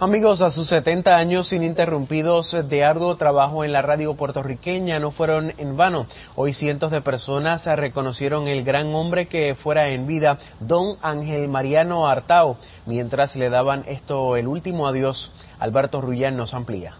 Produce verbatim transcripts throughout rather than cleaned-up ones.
Amigos, a sus setenta años ininterrumpidos de arduo trabajo en la radio puertorriqueña no fueron en vano. Hoy cientos de personas reconocieron el gran hombre que fuera en vida, don Ángel Mariano Artao. Mientras le daban esto el último adiós, Alberto Rullán nos amplía.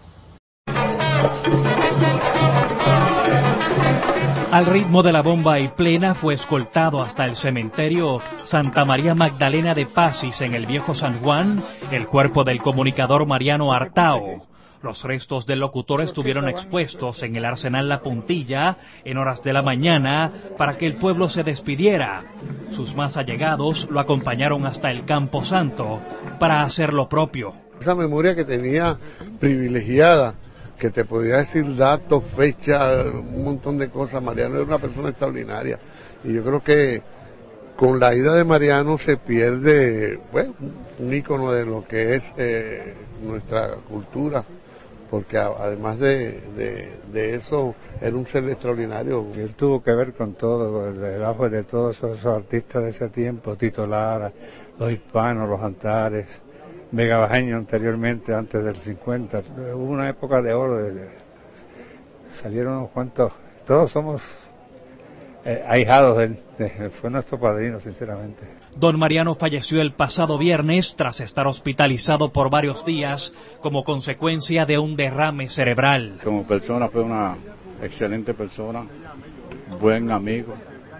Al ritmo de la bomba y plena fue escoltado hasta el cementerio Santa María Magdalena de Pacis en el Viejo San Juan el cuerpo del comunicador Mariano Artao. Los restos del locutor estuvieron expuestos en el Arsenal La Puntilla en horas de la mañana para que el pueblo se despidiera. Sus más allegados lo acompañaron hasta el Campo Santo para hacer lo propio. Esa memoria que tenía privilegiada, que te podía decir datos, fechas, un montón de cosas. Mariano era una persona extraordinaria y yo creo que con la ida de Mariano se pierde, bueno, un ícono de lo que es eh, nuestra cultura, porque a, además de, de, de eso era un ser extraordinario. Él tuvo que ver con todo, el trabajo de todos esos, esos artistas de ese tiempo, Tito Lara, los hispanos, los Antares, Vega Bajeño anteriormente, antes del cincuenta, hubo una época de oro, de, de, salieron unos cuantos, todos somos eh, ahijados de él, de, fue nuestro padrino, sinceramente. Don Mariano falleció el pasado viernes tras estar hospitalizado por varios días como consecuencia de un derrame cerebral. Como persona fue una excelente persona, buen amigo,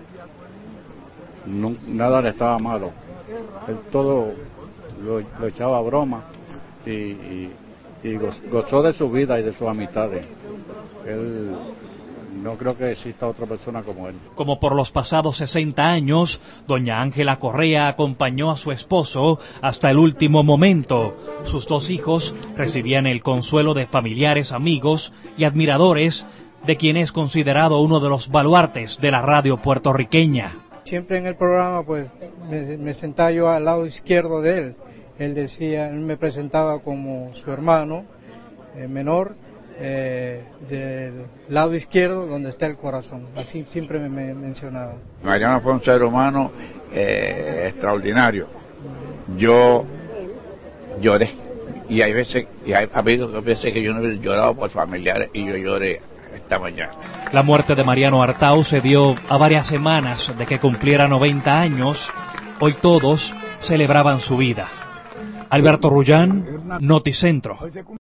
no, nada le estaba malo, él todo Lo, lo echaba a broma y, y, y gozó de su vida y de sus amistades. Él, no creo que exista otra persona como él. Como por los pasados sesenta años, doña Ángela Correa acompañó a su esposo hasta el último momento. Sus dos hijos recibían el consuelo de familiares, amigos y admiradores de quien es considerado uno de los baluartes de la radio puertorriqueña. Siempre en el programa pues me, me sentaba yo al lado izquierdo de él. Él decía, él me presentaba como su hermano eh, menor, eh, del lado izquierdo donde está el corazón. Así siempre me, me mencionaba. Mariano fue un ser humano eh, extraordinario. Yo lloré y hay veces, y hay habido veces que yo no he llorado por familiares y yo lloré esta mañana. La muerte de Mariano Artao se dio a varias semanas de que cumpliera noventa años. Hoy todos celebraban su vida. Alberto Rullán, Noticentro.